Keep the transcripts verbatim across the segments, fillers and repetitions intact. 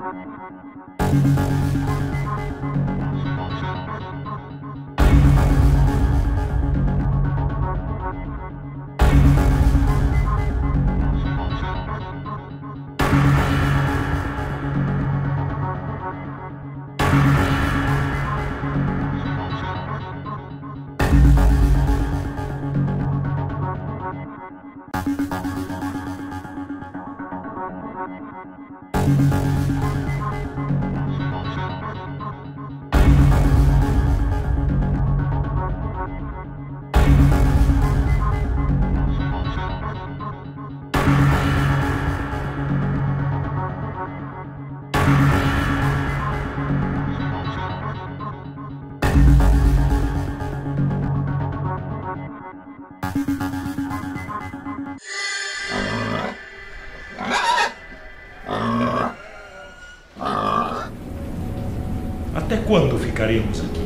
Até quando ficaremos aqui?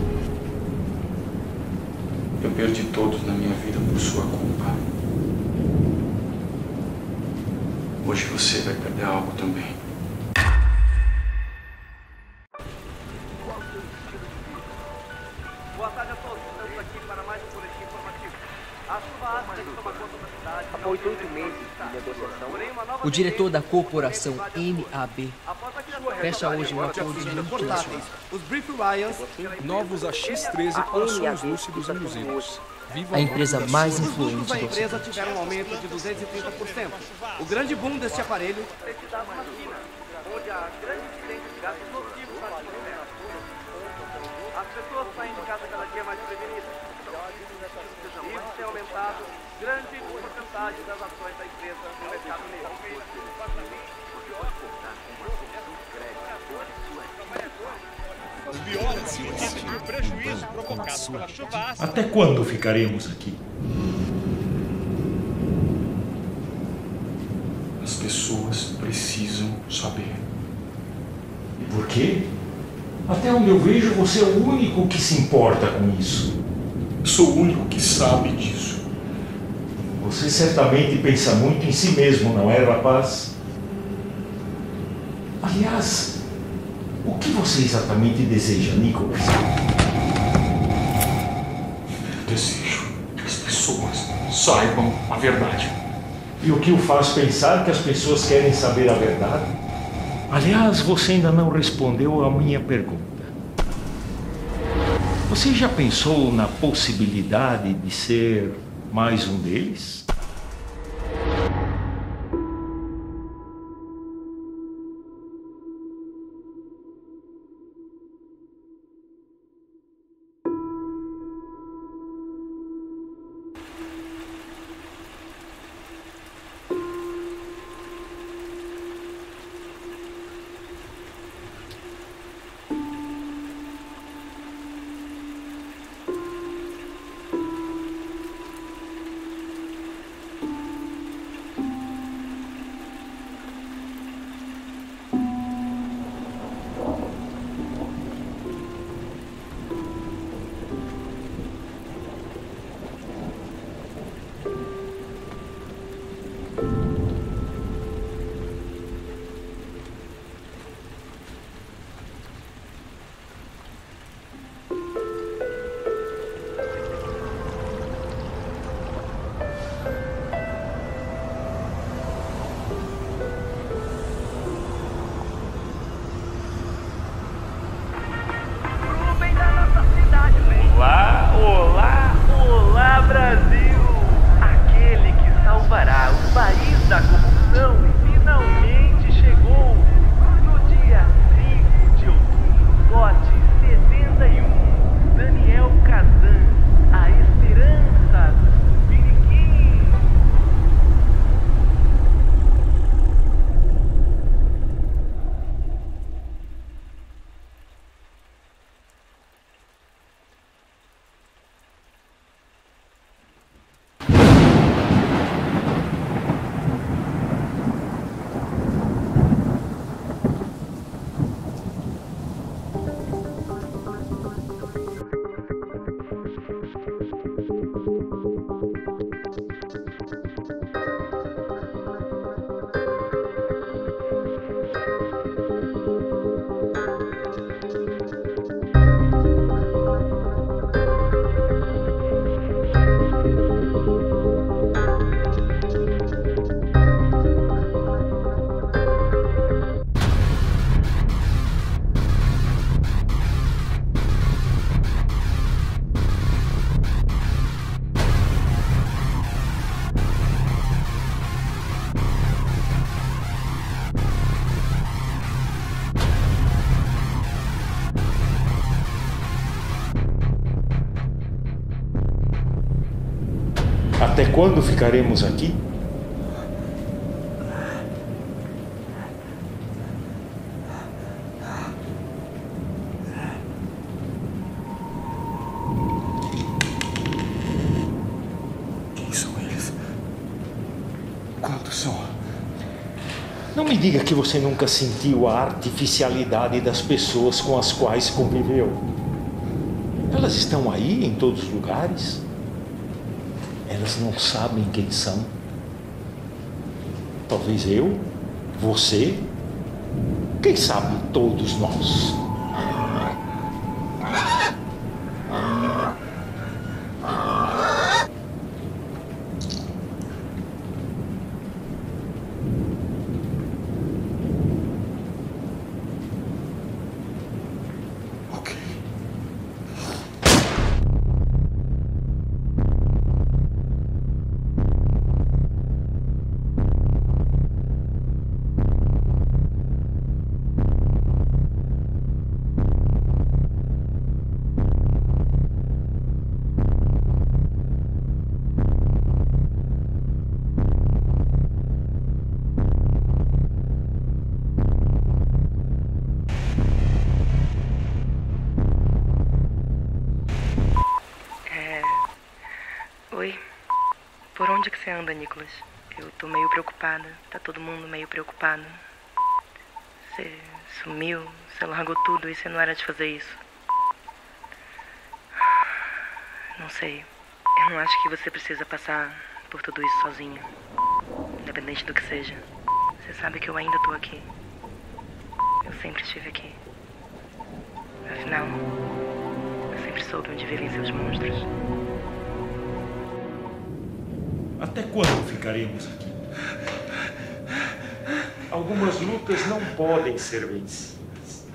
Eu perdi todos na minha vida por sua culpa. Hoje você vai perder algo também. Boa tarde a todos. Estamos aqui para mais um boletim informativo. A chuva ácida que toma conta da cidade. Após oito meses de negociação, o diretor da corporação M A B fecha hoje um acordo multinacional. Os Brief Ryans, Novos A X treze com sonhos lúcidos e luzidos. A empresa mais influente da do empresa Ocidente. tiveram um aumento de duzentos e trinta por cento. O grande boom deste aparelho onde há grandes incidentes de gases nocivos para a atmosfera. As pessoas saem de casa cada dia mais prevenidas. Isso tem aumentado grande porcentagem das ações da empresa no mercado negro. Os biólogos dizem que o prejuízo provocado pela chuva ácida... Até quando ficaremos aqui? As pessoas precisam saber. E por quê? Até onde eu vejo, você é o único que se importa com isso. Eu sou o único que sabe disso. Você certamente pensa muito em si mesmo, não é, rapaz? Aliás, o que você exatamente deseja, Nicholas? Eu desejo que as pessoas saibam a verdade. E o que o faz pensar que as pessoas querem saber a verdade? Aliás, você ainda não respondeu a minha pergunta. Você já pensou na possibilidade de ser mais um deles? Até quando ficaremos aqui? Quem são eles? Quantos são? Não me diga que você nunca sentiu a artificialidade das pessoas com as quais conviveu. Elas estão aí em todos os lugares. Elas não sabem quem são. Talvez eu, você, quem sabe todos nós. Oi, por onde que você anda, Nicholas? Eu tô meio preocupada, tá todo mundo meio preocupado. Você sumiu, você largou tudo e você não era de fazer isso. Não sei, eu não acho que você precisa passar por tudo isso sozinho, independente do que seja. Você sabe que eu ainda tô aqui. Eu sempre estive aqui. Afinal, eu sempre soube onde vivem seus monstros. Até quando ficaremos aqui? Algumas lutas não podem ser vencidas.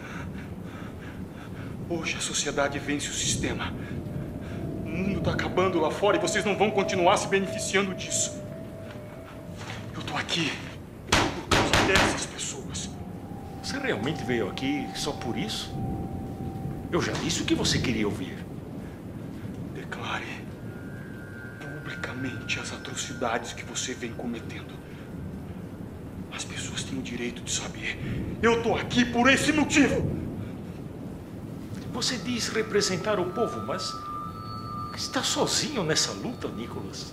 Hoje a sociedade vence o sistema. O mundo está acabando lá fora e vocês não vão continuar se beneficiando disso. Eu tô aqui por causa dessas pessoas. Você realmente veio aqui só por isso? Eu já disse o que você queria ouvir. Declare publicamente as atrocidades que você vem cometendo. As pessoas têm o direito de saber. Eu tô aqui por esse motivo. Você diz representar o povo, mas está sozinho nessa luta, Nicholas.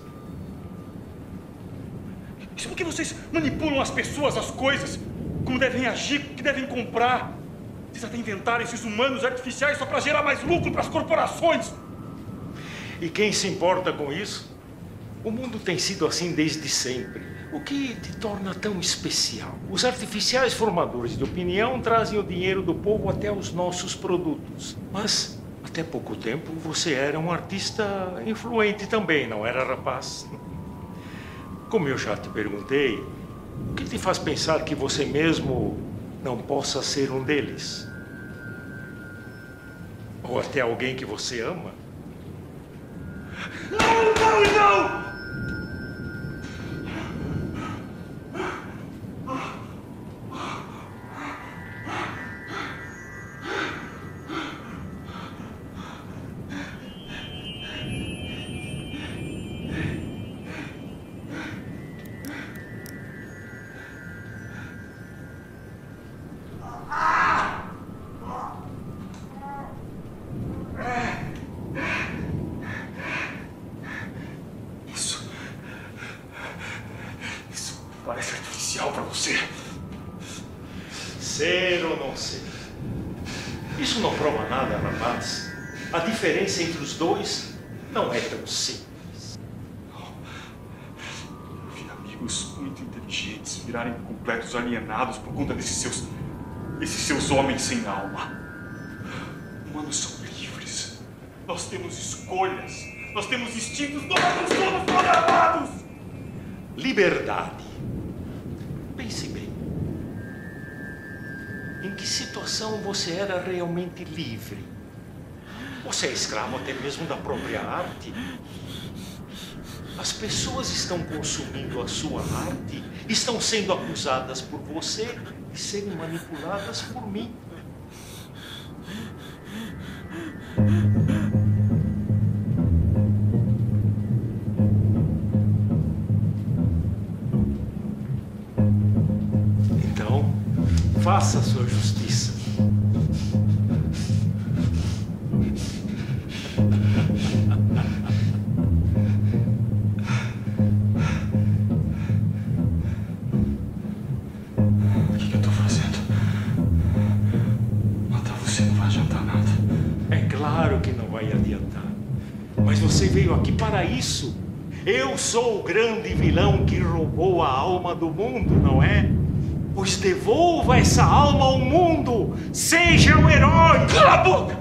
Isso porque vocês manipulam as pessoas, as coisas, como devem agir, o que devem comprar. Vocês até inventaram esses humanos artificiais só para gerar mais lucro para as corporações. E quem se importa com isso? O mundo tem sido assim desde sempre. O que te torna tão especial? Os artificiais formadores de opinião trazem o dinheiro do povo até os nossos produtos. Mas, até pouco tempo, você era um artista influente também, não era, rapaz? Como eu já te perguntei, o que te faz pensar que você mesmo não possa ser um deles? Ou até alguém que você ama? Não, não, não! Parece artificial para você. Ser ou não ser? Isso não prova nada, rapaz. A diferença entre os dois não é tão simples. Eu vi amigos muito inteligentes virarem completos alienados por conta desses seus... esses seus homens sem alma. Humanos são livres. Nós temos escolhas. Nós temos instintos. Nós somos programados. Liberdade. Pense bem. Em que situação você era realmente livre? Você é escravo até mesmo da própria arte? As pessoas estão consumindo a sua arte, estão sendo acusadas por você de serem manipuladas por mim. faça a sua justiça. O que, que eu tô fazendo? Matar você não vai adiantar nada. É claro que não vai adiantar. Mas você veio aqui para isso. Eu sou o grande vilão que roubou a alma do mundo, não é? Pois devolva essa alma ao mundo! Seja o herói! Cala a boca!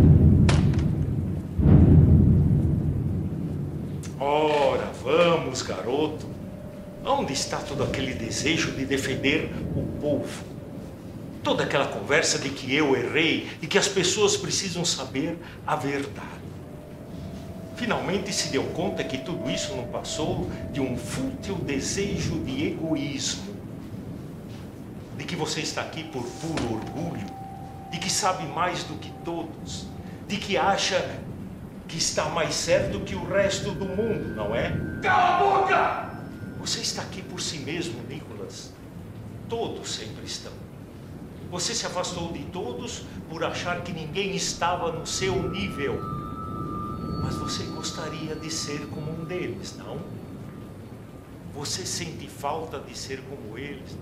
Ora, vamos, garoto. Onde está todo aquele desejo de defender o povo? Toda aquela conversa de que eu errei e que as pessoas precisam saber a verdade. Finalmente se deu conta que tudo isso não passou de um fútil desejo de egoísmo. De que você está aqui por puro orgulho. De que sabe mais do que todos. De que acha que está mais certo que o resto do mundo, não é? Cala a boca! Você está aqui por si mesmo, Nicholas. Todos sempre estão. Você se afastou de todos por achar que ninguém estava no seu nível. Mas você gostaria de ser como um deles, não? Você sente falta de ser como eles?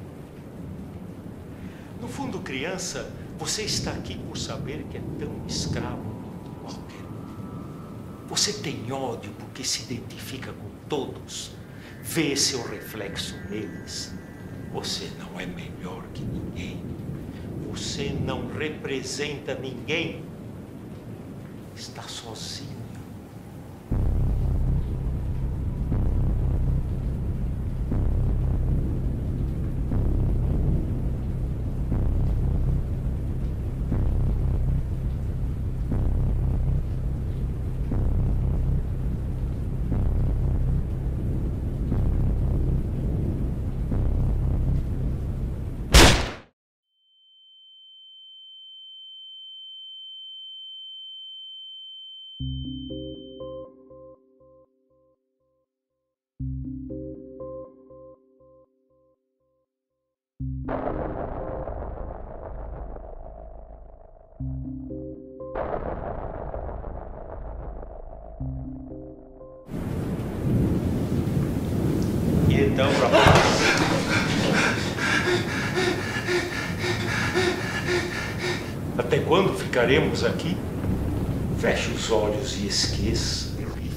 No fundo, criança, você está aqui por saber que é tão escravo quanto qualquer um. Você tem ódio porque se identifica com todos, vê seu reflexo neles. Você não é melhor que ninguém. Você não representa ninguém. Está sozinho. E então, rapaz? Até quando ficaremos aqui? Feche os olhos e esqueça.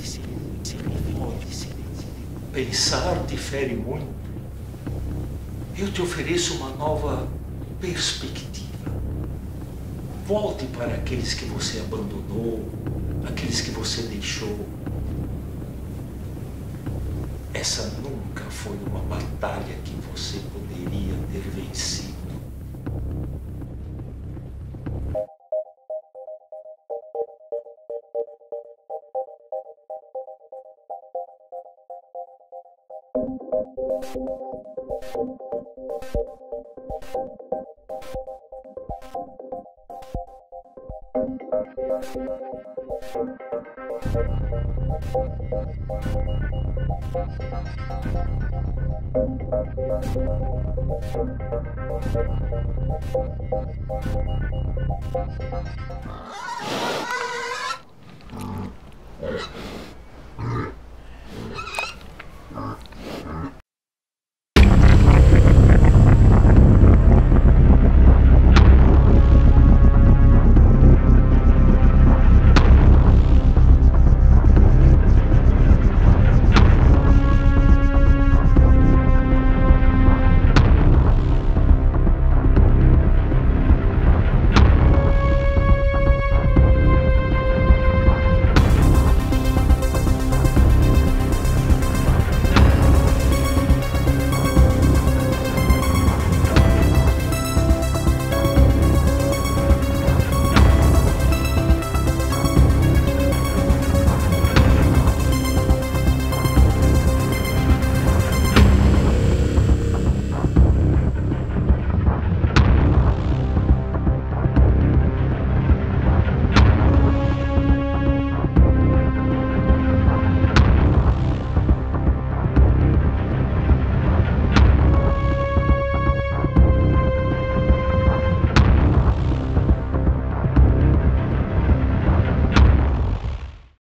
Pensar te fere muito. Eu te ofereço uma nova perspectiva. Volte para aqueles que você abandonou, aqueles que você deixou. Essa nunca foi uma batalha que você poderia ter vencido.